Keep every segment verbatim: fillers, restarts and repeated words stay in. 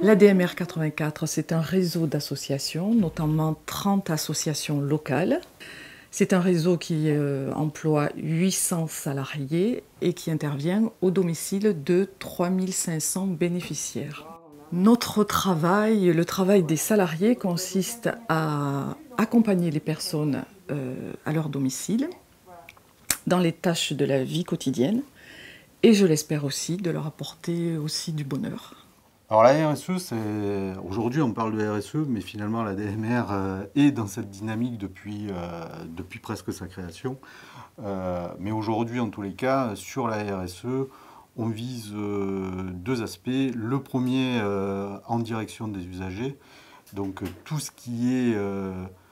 L'A D M R quatre-vingt-quatre, c'est un réseau d'associations, notamment trente associations locales. C'est un réseau qui euh, emploie huit cents salariés et qui intervient au domicile de trois mille cinq cents bénéficiaires. Notre travail, le travail des salariés consiste à accompagner les personnes euh, à leur domicile dans les tâches de la vie quotidienne et je l'espère aussi de leur apporter aussi du bonheur. Alors la R S E, c'est aujourd'hui on parle de R S E, mais finalement la D M R euh, est dans cette dynamique depuis, euh, depuis presque sa création. Euh, mais aujourd'hui, en tous les cas, sur la R S E, on vise euh, deux aspects. Le premier euh, en direction des usagers, donc euh, tout ce qui est euh,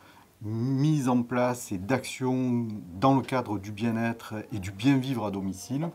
mise en place et d'action dans le cadre du bien-être et du bien-vivre à domicile.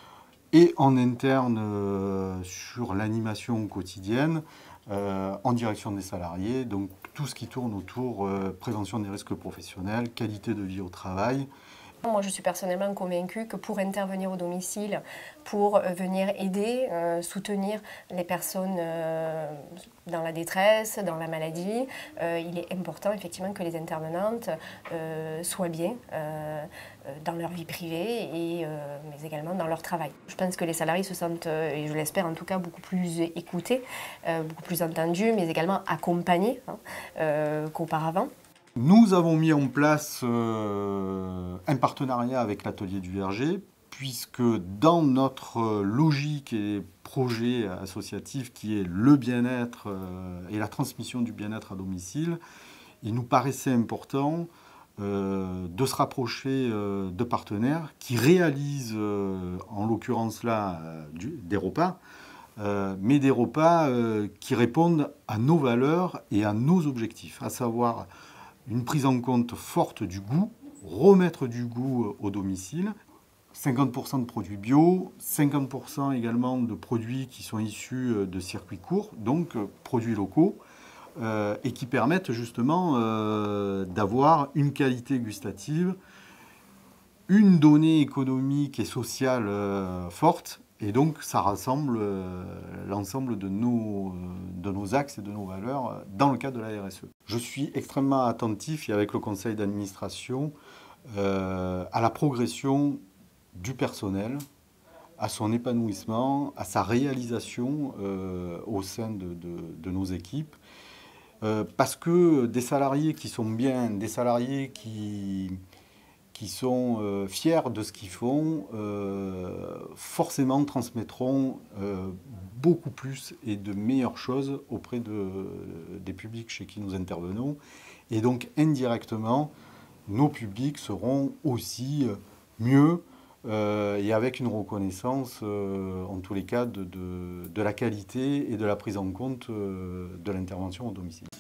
Et en interne euh, sur l'animation quotidienne, euh, en direction des salariés, donc tout ce qui tourne autour euh, prévention des risques professionnels, qualité de vie au travail. Moi, je suis personnellement convaincue que pour intervenir au domicile, pour venir aider, euh, soutenir les personnes euh, dans la détresse, dans la maladie, euh, il est important effectivement que les intervenantes euh, soient bien euh, dans leur vie privée, et, euh, mais également dans leur travail. Je pense que les salariés se sentent, et je l'espère en tout cas, beaucoup plus écoutés, euh, beaucoup plus entendus, mais également accompagnés hein, euh, qu'auparavant. Nous avons mis en place euh, un partenariat avec l'atelier du Verger, puisque dans notre logique et projet associatif qui est le bien-être euh, et la transmission du bien-être à domicile, il nous paraissait important euh, de se rapprocher euh, de partenaires qui réalisent, euh, en l'occurrence là, euh, du, des repas, euh, mais des repas euh, qui répondent à nos valeurs et à nos objectifs, à savoir une prise en compte forte du goût, remettre du goût au domicile, cinquante pour cent de produits bio, cinquante pour cent également de produits qui sont issus de circuits courts, donc produits locaux, euh, et qui permettent justement euh, d'avoir une qualité gustative, une donnée économique et sociale euh, forte, et donc ça rassemble euh, l'ensemble de nos, euh, de nos axes et de nos valeurs euh, dans le cadre de la R S E. Je suis extrêmement attentif, et avec le conseil d'administration, euh, à la progression du personnel, à son épanouissement, à sa réalisation euh, au sein de, de, de nos équipes. Euh, parce que des salariés qui sont bien, des salariés qui... qui sont euh, fiers de ce qu'ils font, euh, forcément transmettront euh, beaucoup plus et de meilleures choses auprès de, des publics chez qui nous intervenons. Et donc, indirectement, nos publics seront aussi mieux euh, et avec une reconnaissance, euh, en tous les cas, de, de, de la qualité et de la prise en compte euh, de l'intervention au domicile.